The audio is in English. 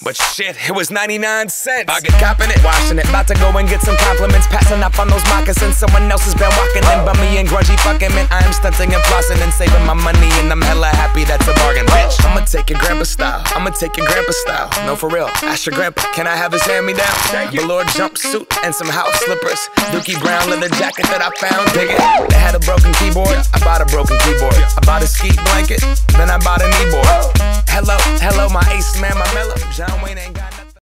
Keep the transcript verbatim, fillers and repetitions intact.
but shit, it was ninety-nine cents. I get copping it, washing it, about to go and get some compliments, passing up on those moccasins. Someone else has been walking in, bummy and grungy fucking man. I am stunting and flossing and saving my money, and I'm hella happy that's a bargain, bitch. I'ma take your grandpa style, I'ma take your grandpa style. No, for real, ask your grandpa, can I have his hand-me-down? Velour jumpsuit and some house slippers, Dookie Brown leather jacket that I found, dig it. They had a broken keyboard, I bought a broken keyboard. I bought a ski blanket, then I bought a kneeboard. Hello, hello, my ace man, my mellow. John Wayne ain't got